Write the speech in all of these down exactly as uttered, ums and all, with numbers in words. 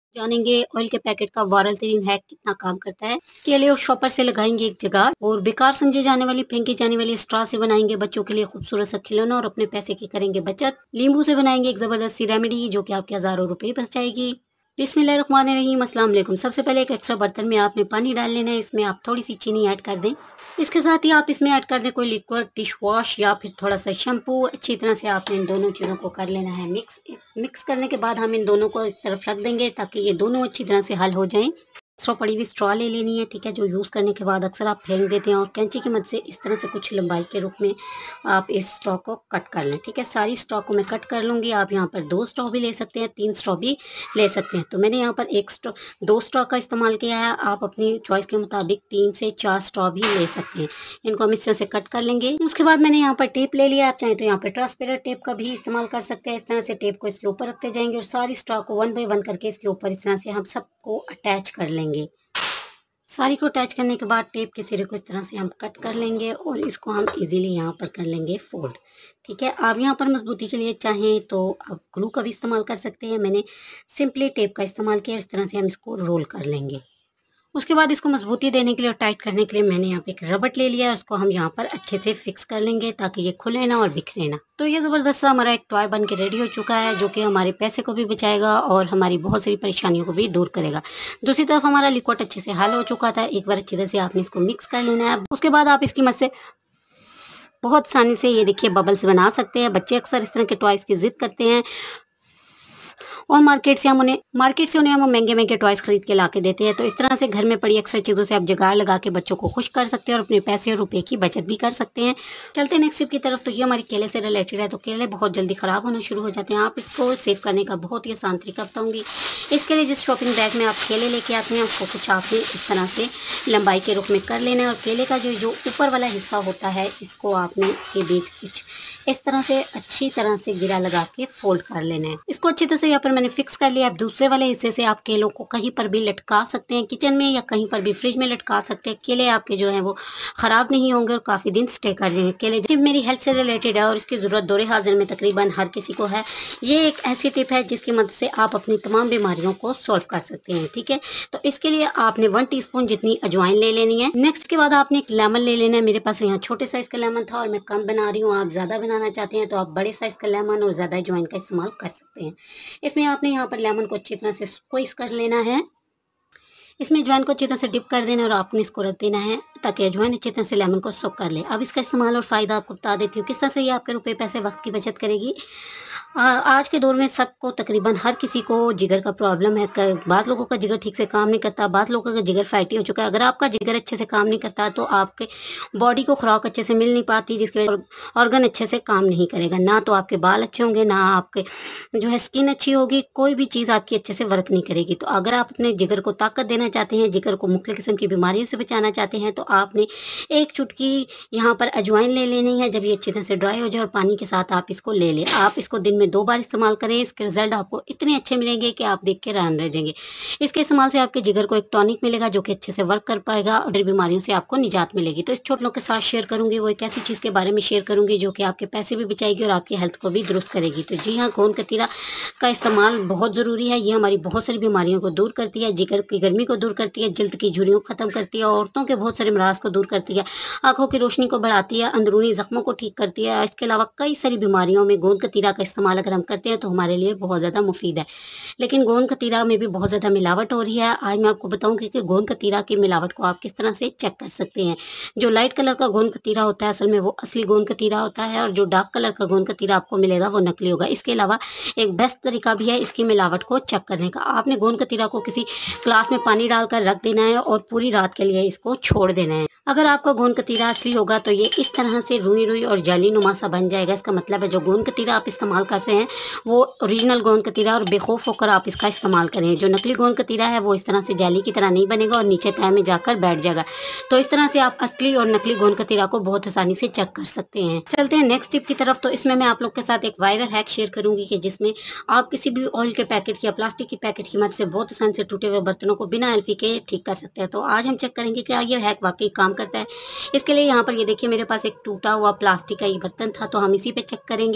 जानेंगे ऑयल के पैकेट का वायरल तरीन हैक कितना काम करता है। केले और शॉपर से लगाएंगे एक जगह और बेकार समझे जाने वाली फेंकी जाने वाली स्ट्रॉ से बनाएंगे बच्चों के लिए खूबसूरत सा खिलौना और अपने पैसे की करेंगे बचत। नींबू से बनाएंगे एक जबरदस्त सी रेमेडी जो कि आपके हजारों रुपए बचाएगी। बिस्मिल्लाहिर्रहमानिर्रहीम, अस्सलाम वालेकुम। सबसे पहले एक एक्स्ट्रा बर्तन में आपने पानी डाल लेना है। इसमें आप थोड़ी सी चीनी ऐड कर दें। इसके साथ ही आप इसमें ऐड कर दें कोई लिक्विड डिश वॉश या फिर थोड़ा सा शैम्पू। अच्छी तरह से आपने इन दोनों चीज़ों को कर लेना है मिक्स। मिक्स करने के बाद हम इन दोनों को एक तरफ रख देंगे ताकि ये दोनों अच्छी तरह से हल हो जाएं। स्ट्रॉ पड़ी हुई स्ट्रॉ ले लेनी है, ठीक है, जो यूज़ करने के बाद अक्सर आप फेंक देते हैं और कैंची की मदद से इस तरह से कुछ लंबाई के रूप में आप इस स्ट्रॉ को कट कर लें। ठीक है, सारी स्ट्रॉ को मैं कट कर लूँगी। आप यहाँ पर दो स्ट्रॉ भी ले सकते हैं, तीन स्ट्रॉ भी ले सकते हैं। तो मैंने यहाँ पर एक स्ट्रॉ दो स्ट्रॉ का इस्तेमाल किया है। आप अपनी चॉइस के मुताबिक तीन से चार स्ट्रॉ भी ले सकते हैं। इनको हम इस तरह से कट कर लेंगे। उसके बाद मैंने यहाँ पर टेप ले लिया। आप चाहें तो यहाँ पर ट्रांसपेरेंट टेप का भी इस्तेमाल कर सकते हैं। इस तरह से टेप को इसके ऊपर रखते जाएंगे और सारी स्ट्रॉ को वन बाई वन करके इसके ऊपर इस तरह से हम सबको अटैच कर लेंगे। सारी को अटैच करने के बाद टेप के सिरे को इस तरह से हम कट कर लेंगे और इसको हम इजीली यहाँ पर कर लेंगे फोल्ड। ठीक है, आप यहाँ पर मजबूती के लिए चाहें तो आप ग्लू का भी इस्तेमाल कर सकते हैं। मैंने सिंपली टेप का इस्तेमाल किया। इस तरह से हम इसको रोल कर लेंगे। उसके बाद इसको मजबूती देने के लिए और टाइट करने के लिए मैंने यहाँ पे एक रबड़ ले लिया है। उसको हम यहाँ पर अच्छे से फिक्स कर लेंगे ताकि ये खुले ना और बिखरे ना। तो ये ज़बरदस्त सा हमारा एक टॉय बन के रेडी हो चुका है जो कि हमारे पैसे को भी बचाएगा और हमारी बहुत सारी परेशानियों को भी दूर करेगा। दूसरी तरफ हमारा लिक्विड अच्छे से हल हो चुका था। एक बार अच्छी तरह से आपने इसको मिक्स कर लेना है। उसके बाद आप इसकी मदद से बहुत आसानी से ये देखिए बबल्स बना सकते हैं। बच्चे अक्सर इस तरह के टॉयज़ की जिद करते हैं और मार्केट से हम उन्हें मार्केट से उन्हें हम महंगे महंगे टॉयज़ खरीद के ला के देते हैं। तो इस तरह से घर में पड़ी एक्स्ट्रा चीज़ों से आप जुगाड़ लगा के बच्चों को खुश कर सकते हैं और अपने पैसे और रुपए की बचत भी कर सकते हैं। चलते हैं नेक्स्ट टिप की तरफ। तो ये हमारी केले से रिलेटेड है। तो केले बहुत जल्दी ख़राब होना शुरू हो जाते हैं। आप इसको सेव करने का बहुत ही आसान तरीका बताऊँगी। इसके लिए जिस शॉपिंग बैग में आप केले लेके आते हैं उसको कुछ आपने इस तरह से लंबाई के रुख में कर लेना है और केले का जो जो ऊपर वाला हिस्सा होता है इसको आपने इसके बीच कुछ इस तरह से अच्छी तरह से गिरा लगा के फोल्ड कर लेना है। इसको अच्छी तरह से यहाँ पर मैंने फिक्स कर लिया। अब दूसरे वाले हिस्से से आप केलों को कहीं पर भी लटका सकते हैं, किचन में या कहीं पर भी फ्रिज में लटका सकते हैं। केले आपके जो है वो खराब नहीं होंगे और काफ़ी दिन स्टे कर जाएंगे। केले टिप मेरी हेल्थ से रिलेटेड है और इसकी ज़रूरत दौरे हाजिर में तकरीबन हर किसी को है। ये एक ऐसी टिप है जिसकी मदद से आप अपनी तमाम बीमारियों को सॉल्व कर सकते हैं। ठीक है, तो इसके लिए आपने वन टी स्पून जितनी अजवाइन ले लेनी है। नेक्स्ट के बाद आपने एक लेमन ले लेना है। मेरे पास यहाँ छोटे साइज़ का लेमन था और मैं कम बना रही हूँ। आप ज़्यादा बनाना चाहते हैं तो आप बड़े साइज़ का लेमन और ज़्यादा अजवाइन का इस्तेमाल कर सकते हैं। इसमें आपने यहाँ पर लेमन को अच्छी तरह से स्क्वीज़ कर लेना है। इसमें अजवाइन को अच्छी तरह से डिप कर देना और आपने इसको रख देना है ताकि अजवाइन अच्छी तरह से लेमन को सोक कर ले। अब इसका इस्तेमाल और फ़ायदा आपको बता देती हूँ किस तरह से ये आपके रुपए पैसे वक्त की बचत करेगी। आ, आज के दौर में सबको तकरीबन हर किसी को जिगर का प्रॉब्लम है। बाज़ लोगों का जिगर ठीक से काम नहीं करता, बाज़ लोगों का जिगर फैटी हो चुका है। अगर आपका जिगर अच्छे से काम नहीं करता तो आपके बॉडी को खुराक अच्छे से मिल नहीं पाती, जिसकी वजह से ऑर्गन अच्छे से काम नहीं करेगा। ना तो आपके बाल अच्छे होंगे, ना आपके जो है स्किन अच्छी होगी, कोई भी चीज़ आपकी अच्छे से वर्क नहीं करेगी। तो अगर आप अपने जिगर को ताकत देना चाहते हैं, जिगर को मुख्तलिफ किस्म की बीमारियों से बचाना चाहते हैं तो आपने एक चुटकी यहाँ पर अजवाइन ले लेनी है। जब ये अच्छी तरह से ड्राई हो जाए और पानी के साथ आप इसको ले लें। आप इसको दिन में दो बार इस्तेमाल करें। इसके रिजल्ट आपको इतने अच्छे मिलेंगे कि आप देख के हैरान रह जाएंगे। इसके इस्तेमाल से आपके जिगर को एक टॉनिक मिलेगा जो कि अच्छे से वर्क कर पाएगा और बीमारियों से आपको निजात मिलेगी। तो इस छोटे लोग के साथ शेयर करूंगी, वो एक ऐसी चीज़ के बारे में शेयर करूंगी जो कि आपके पैसे भी बचाएगी और आपकी हेल्थ को भी दुरुस्त करेगी। तो जी हाँ, गोंद कतीरा का इस्तेमाल बहुत ज़रूरी है। ये हमारी बहुत सारी बीमारियों को दूर करती है, जिगर की गर्मी को दूर करती है, जल्द की झुर्रियों को ख़त्म करती है, औरतों के बहुत सारे मराज को दूर करती है, आँखों की रोशनी को बढ़ाती है, अंदरूनी ज़ख्मों को ठीक करती है। इसके अलावा कई सारी बीमारियों में गोंद कतीरा का इस्तेमाल अगर हम करते हैं तो हमारे लिए बहुत ज़्यादा मुफीद है। लेकिन गोंद कतीरा में भी बहुत ज़्यादा मिलावट हो रही है। आज मैं आपको बताऊंगी कि गोंद कतीरा की मिलावट को आप किस तरह से चेक कर सकते हैं। जो लाइट कलर का गोंद कतीरा होता है असल में वो असली गोंद कतीरा होता है और जो डार्क कलर का गोंद कतीरा आपको मिलेगा वो नकली होगा। इसके अलावा एक बेस्ट तरीका भी है इसकी मिलावट को चेक करने का। आपने गोंद कतीरा को किसी ग्लास में पानी डालकर रख देना है और पूरी रात के लिए इसको छोड़ देना है। अगर आपका गोंद कतीरा असली होगा तो ये इस तरह से रुई रुई और जाली नुमा सा बन जाएगा। इसका मतलब है जो गोंद कतीरा आप इस्तेमाल करते हैं वो ओरिजिनल गोंद कतीरा और बेखौफ होकर आप इसका इस्तेमाल करें। जो नकली गोंद कतीरा है वो इस तरह से जाली की तरह नहीं बनेगा और नीचे तह में जाकर बैठ जाएगा। तो इस तरह से आप असली और नकली गोंद कतीरा को बहुत आसानी से चेक कर सकते हैं। चलते हैं नेक्स्ट टिप की तरफ। तो इसमें मैं आप लोग के साथ एक वायरल हैक शेयर करूंगी कि जिसमें आप किसी भी ऑयल के पैकेट या प्लास्टिक की पैकेट की मदद से बहुत आसानी से टूटे हुए बर्तनों को बिना एल्फी के ठीक कर सकते हैं। तो आज हम चेक करेंगे कि ये हैक वाकई काम करता है। इसके लिए यहाँ पर ये देखिए मेरे पास एक टूटा हुआ प्लास्टिक का ये बर्तन था तो हम इसी पे चेक करेंगे।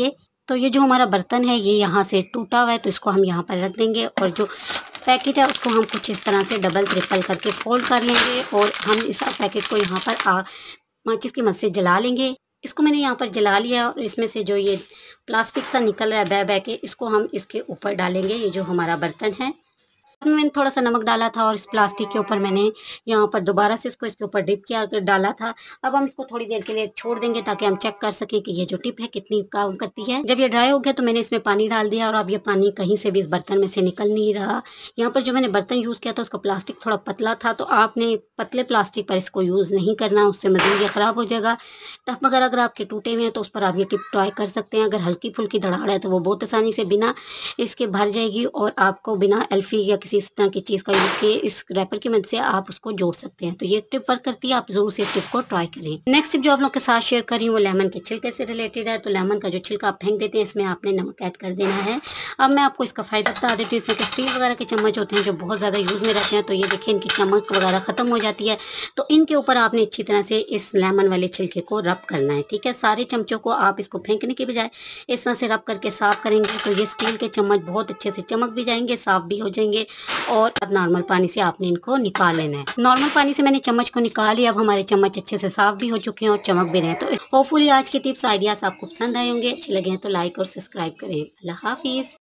तो ये जो हमारा बर्तन है ये यहाँ से टूटा हुआ है, तो इसको हम यहाँ पर रख देंगे और जो पैकेट है उसको हम कुछ इस तरह से डबल ट्रिपल करके फोल्ड कर लेंगे और हम इस पैकेट को यहाँ पर आ, माचिस की मदद से जला लेंगे। इसको मैंने यहाँ पर जला लिया और इसमें से जो ये प्लास्टिक सा निकल रहा है बह बह के, इसको हम इसके ऊपर डालेंगे। ये जो हमारा बर्तन है मैंने थोड़ा सा नमक डाला था और इस प्लास्टिक के ऊपर मैंने यहाँ पर दोबारा से इसको इसके ऊपर डिप किया कर डाला था। अब हम इसको थोड़ी देर के लिए छोड़ देंगे ताकि हम चेक कर सकें कि ये जो टिप है कितनी काम करती है। जब ये ड्राई हो गया तो मैंने इसमें पानी डाल दिया और अब ये पानी कहीं से भी इस बर्तन में से निकल नहीं रहा। यहाँ पर जो मैंने बर्तन यूज़ किया था उसका प्लास्टिक थोड़ा पतला था, तो आपने पतले प्लास्टिक पर इसको यूज़ नहीं करना, उससे मज़ीद ये ख़राब हो जाएगा। टफ वगैरह अगर आपके टूटे हुए हैं तो उस पर आप ये टिप ट्राई कर सकते हैं। अगर हल्की फुल्की दराड़ है तो वो बहुत आसानी से बिना इसके भर जाएगी और आपको बिना एल्फी या किसी इस तरह की चीज़ का यूज़ किए इस रैपर की मदद से आप उसको जोड़ सकते हैं। तो ये टिप वर्क करती है, आप जरूर से इस टिप को ट्राई करें। नेक्स्ट टिप जो आप लोग के साथ शेयर कर रही हूँ वो लेमन के छिलके से रिलेटेड है। तो लेमन का जो छिलका आप फेंक देते हैं इसमें आपने नमक ऐड कर देना है। अब मैं आपको इसका फ़ायदा बता देती हूँ। इसमें के स्टील वगैरह के चम्मच होते हैं जो बहुत ज़्यादा यूज़ में रहते हैं, तो ये देखिए इनकी चमक वगैरह ख़त्म हो जाती है, तो इनके ऊपर आपने अच्छी तरह से इस लेमन वाले छिलके को रब करना है। ठीक है, सारे चमचों को आप इसको फेंकने के बजाय इस तरह से रब करके साफ़ करेंगे तो ये स्टील के चम्मच बहुत अच्छे से चमक भी जाएंगे, साफ़ भी हो जाएंगे। और अब नॉर्मल पानी से आपने इनको निकाल लेना है। नॉर्मल पानी से मैंने चम्मच को निकाल लिया। अब हमारे चम्मच अच्छे से साफ़ भी हो चुके हैं और चमक भी रहे हैं। तो होपफुली आज के टिप्स आइडियाज़ आपको पसंद आए होंगे। अच्छे लगे हैं तो लाइक और सब्सक्राइब करें। अल्लाह हाफिज़।